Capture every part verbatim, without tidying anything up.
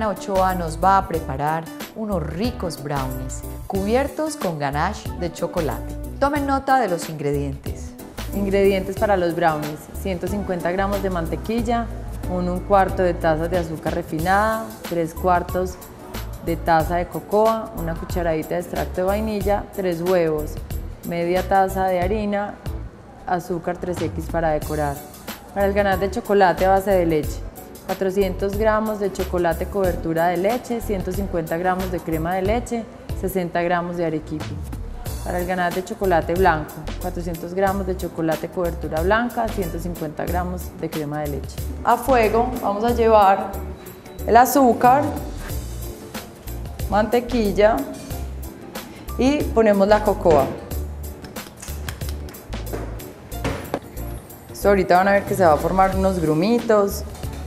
Diana Ochoa nos va a preparar unos ricos brownies cubiertos con ganache de chocolate. Tomen nota de los ingredientes. Ingredientes para los brownies: ciento cincuenta gramos de mantequilla, un cuarto de taza de azúcar refinada, tres cuartos de taza de cocoa, una cucharadita de extracto de vainilla, tres huevos, media taza de harina, azúcar tres equis para decorar. Para el ganache de chocolate a base de leche: cuatrocientos gramos de chocolate cobertura de leche, ciento cincuenta gramos de crema de leche, sesenta gramos de arequipe. Para el ganache de chocolate blanco: cuatrocientos gramos de chocolate cobertura blanca, ciento cincuenta gramos de crema de leche. A fuego vamos a llevar el azúcar, mantequilla y ponemos la cocoa. Esto ahorita van a ver que se va a formar unos grumitos.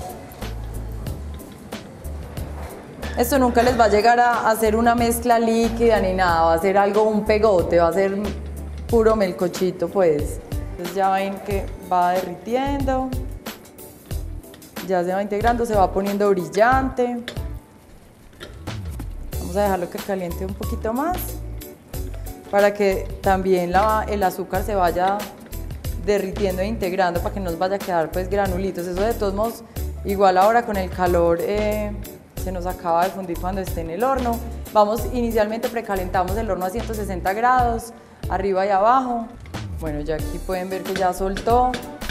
Esto nunca les va a llegar a hacer una mezcla líquida ni nada, va a ser algo, un pegote, va a ser puro melcochito pues. Entonces ya ven que va derritiendo, ya se va integrando, se va poniendo brillante. Vamos a dejarlo que caliente un poquito más para que también la, el azúcar se vaya derritiendo e integrando, para que no nos vaya a quedar pues granulitos. Eso de todos modos, igual ahora con el calor eh, se nos acaba de fundir cuando esté en el horno. Vamos, inicialmente precalentamos el horno a ciento sesenta grados, arriba y abajo. Bueno, ya aquí pueden ver que ya soltó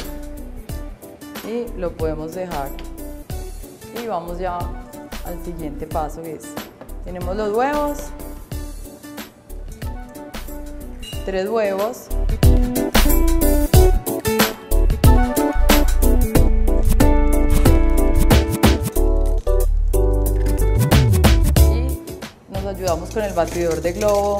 y lo podemos dejar. Y vamos ya al siguiente paso, que es, tenemos los huevos, tres huevos. Ayudamos con el batidor de globo.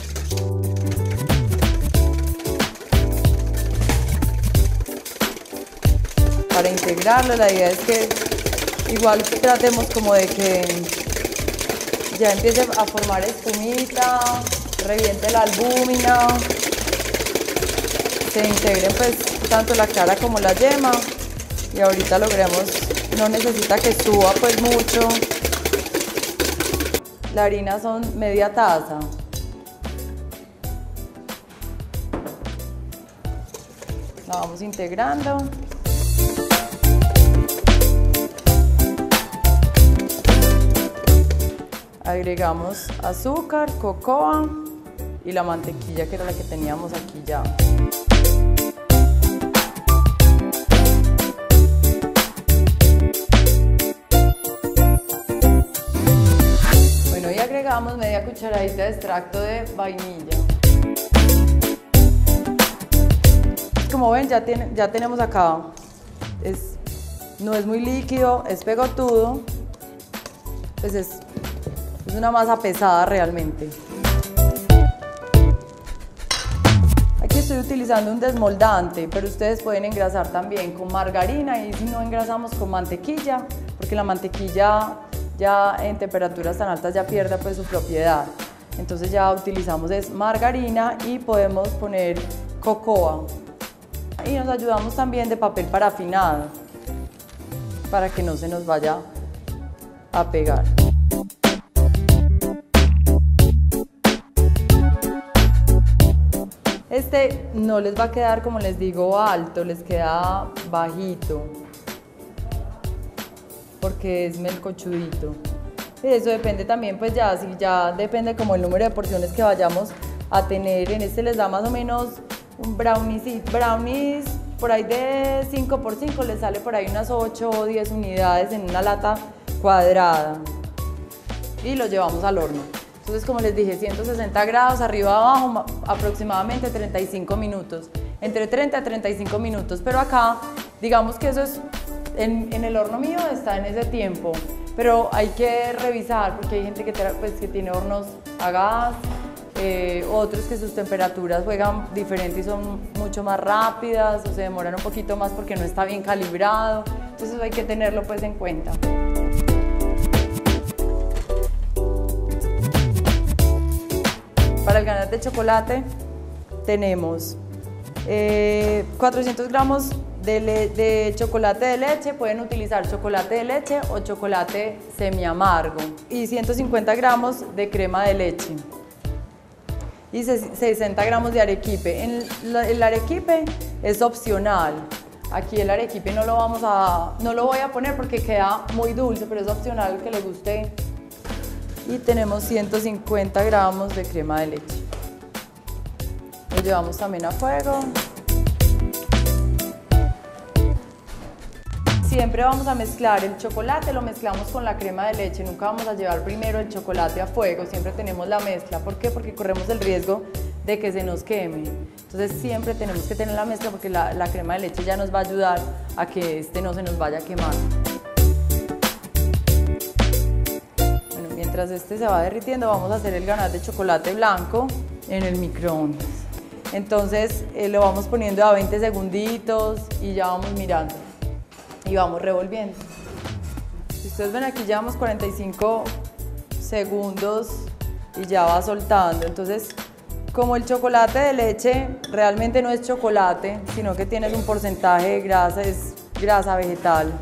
Para integrarlo, la idea es que igual tratemos como de que ya empiece a formar espumita, reviente la albúmina, se integren pues tanto la clara como la yema, y ahorita logremos, no necesita que suba pues mucho. La harina son media taza. La vamos integrando. Agregamos azúcar, cocoa y la mantequilla, que era la que teníamos aquí ya. Agregamos media cucharadita de extracto de vainilla. Como ven, ya, tiene, ya tenemos acá, es, no es muy líquido, es pegotudo, pues es, es una masa pesada realmente. Aquí estoy utilizando un desmoldante, pero ustedes pueden engrasar también con margarina, y si no, engrasamos con mantequilla, porque la mantequilla ya en temperaturas tan altas ya pierde pues su propiedad. Entonces ya utilizamos es margarina y podemos poner cocoa. Y nos ayudamos también de papel parafinado para que no se nos vaya a pegar. Este no les va a quedar, como les digo, alto, les queda bajito, porque es melcochudito. Eso depende también, pues ya, si ya depende como el número de porciones que vayamos a tener. En este les da más o menos un brownies, brownies por ahí de cinco por cinco, les sale por ahí unas ocho o diez unidades en una lata cuadrada. Y lo llevamos al horno. Entonces, como les dije, ciento sesenta grados, arriba abajo, aproximadamente treinta y cinco minutos. Entre treinta a treinta y cinco minutos, pero acá, digamos que eso es, en, en el horno mío está en ese tiempo, pero hay que revisar porque hay gente que, pues, que tiene hornos a gas, eh, otros que sus temperaturas juegan diferente y son mucho más rápidas o se demoran un poquito más porque no está bien calibrado, entonces eso hay que tenerlo pues en cuenta. Para el ganache de chocolate tenemos eh, cuatrocientos gramos de, le, de chocolate de leche, pueden utilizar chocolate de leche o chocolate semi amargo y ciento cincuenta gramos de crema de leche y sesenta gramos de arequipe. En la, el arequipe es opcional. Aquí el arequipe no lo, vamos a, no lo voy a poner porque queda muy dulce, pero es opcional que le guste. Y tenemos ciento cincuenta gramos de crema de leche. Lo llevamos también a fuego. Siempre vamos a mezclar el chocolate, lo mezclamos con la crema de leche, nunca vamos a llevar primero el chocolate a fuego, siempre tenemos la mezcla. ¿Por qué? Porque corremos el riesgo de que se nos queme. Entonces siempre tenemos que tener la mezcla porque la, la crema de leche ya nos va a ayudar a que este no se nos vaya a quemar. Bueno, mientras este se va derritiendo vamos a hacer el ganache de chocolate blanco en el microondas. Entonces eh, lo vamos poniendo a veinte segunditos y ya vamos mirando. Y vamos revolviendo. Si ustedes ven aquí llevamos cuarenta y cinco segundos y ya va soltando. Entonces, como el chocolate de leche realmente no es chocolate, sino que tiene un porcentaje de grasa, es grasa vegetal.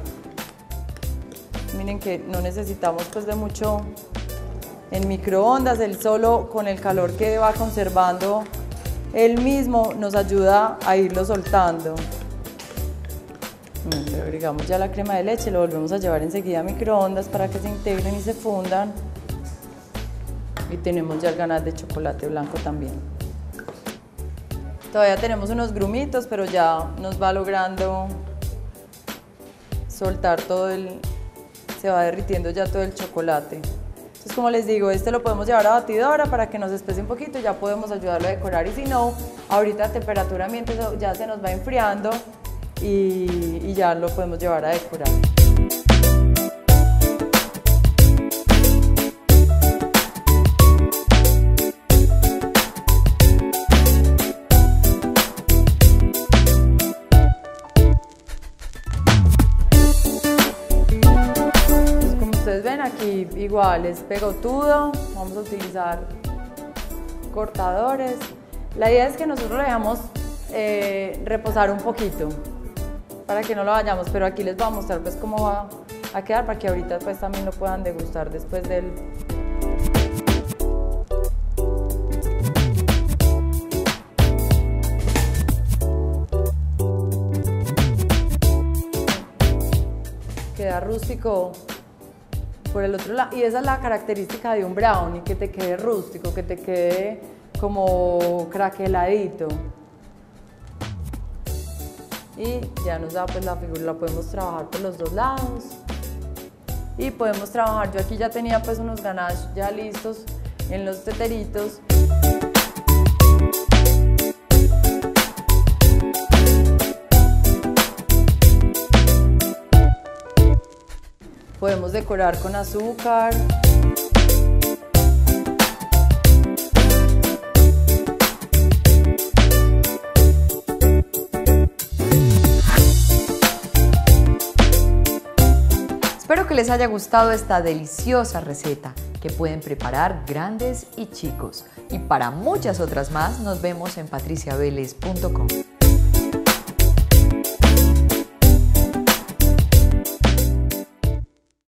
Miren que no necesitamos pues de mucho en microondas, él solo con el calor que va conservando él mismo nos ayuda a irlo soltando. Le agregamos ya la crema de leche, lo volvemos a llevar enseguida a microondas para que se integren y se fundan. Y tenemos ya el ganache de chocolate blanco también. Todavía tenemos unos grumitos, pero ya nos va logrando soltar todo el... se va derritiendo ya todo el chocolate. Entonces, como les digo, este lo podemos llevar a batidora para que nos espese un poquito y ya podemos ayudarlo a decorar. Y si no, ahorita a temperatura ambiente ya se nos va enfriando. Y, y ya lo podemos llevar a decorar. Entonces, como ustedes ven aquí igual es pegotudo, vamos a utilizar cortadores. La idea es que nosotros lo dejamos eh, reposar un poquito para que no lo vayamos, pero aquí les voy a mostrar pues cómo va a quedar para que ahorita pues también lo puedan degustar después del... Queda rústico por el otro lado y esa es la característica de un brownie, que te quede rústico, que te quede como craqueladito. Y ya nos da pues la figura, la podemos trabajar por los dos lados y podemos trabajar, yo aquí ya tenía pues unos ganaches ya listos en los teteritos. Podemos decorar con azúcar. Espero que les haya gustado esta deliciosa receta que pueden preparar grandes y chicos. Y para muchas otras más nos vemos en patricia vélez punto com.